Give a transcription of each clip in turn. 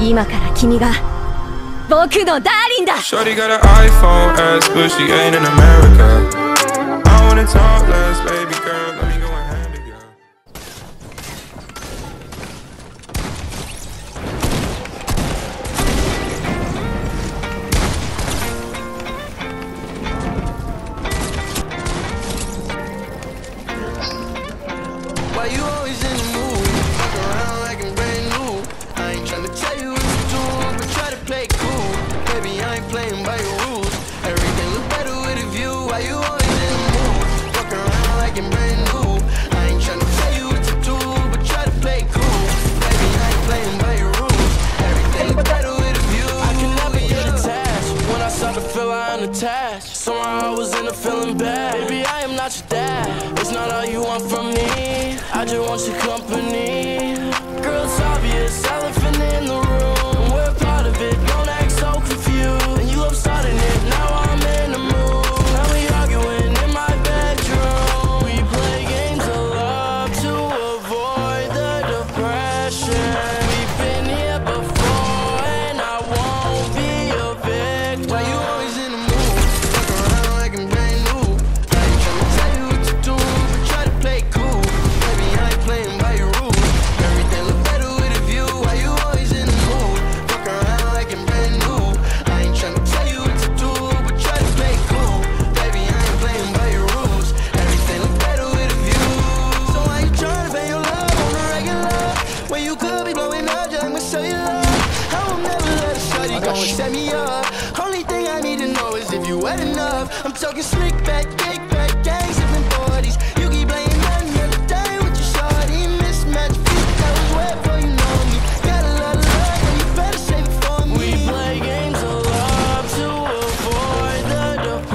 今から君が僕のダーリンだ。 Shorty got an iPhone S, but she ain't in America. I wanna talk less, baby girl. Let me go and hand it, girl. Why you always in the mood? Fuck around like I'm brand new. I ain't tryna tell you what to do, but try to play cool. Baby, I ain't playing by your rules. Everything look better with a view. Why you always in the mood? Fuck around like I'm brand new. I ain't tryna tell you what to do, but try to play cool. Baby, I ain't playing by your rules. Everything look better with a view. I can never get attached. When I start to feel I unattached, somehow I was in a feeling bad. Baby, I am not your dad. It's not all you want from me. I just want your company. Girl, it's obvious, elephant in the room. We're part of it, don't act so confused. And you love starting it, now I'm in the mood. Now we arguing in my bedroom. We play games of love to avoid the depression. We've been here before and I won't be a victim. Why you always in the mood? Fuck around like I'm brand new. I ain't tryna tell you what to do, but try to play cool. Baby, I ain't playing by your rules. Everything look better with a view. Why you always in the mood? Fuck around like I'm brand new. I ain't tryna tell you what to do, but try to play cool. Baby, I ain't playing by your rules. Everything look better with a view. So why you tryna pay your love on the regular when you could be blowing up just like my cellular? I will never let a shorty go and set me up. Only thing I need to know is if you wet enough. I'm talking slick back, kick back, gang sipping 40s. You keep playing another day with your shorty. Mismatch feet that was wet before you know me. Got a lot of love, but you better save it for me. We play games of love to avoid the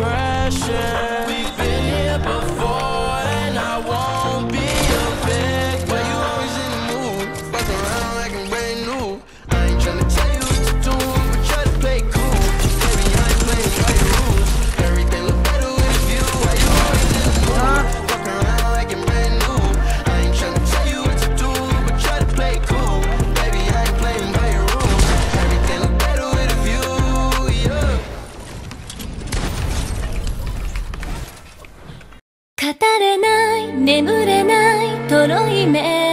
depression. We've been here before and I won't be a victim. Why you always in the mood? Fuck around like I'm brand new. I ain't tryna tell you what to do, but try to play cool. Baby, I ain't playing by your rules. Everything look better with a view. Why you always in the mood? Fuck around like I'm brand new. I ain't tryna tell you what to do, but try to play cool. Baby, I ain't playing by your rules. Everything look better with a view, yeah. 語れない眠れないとろい目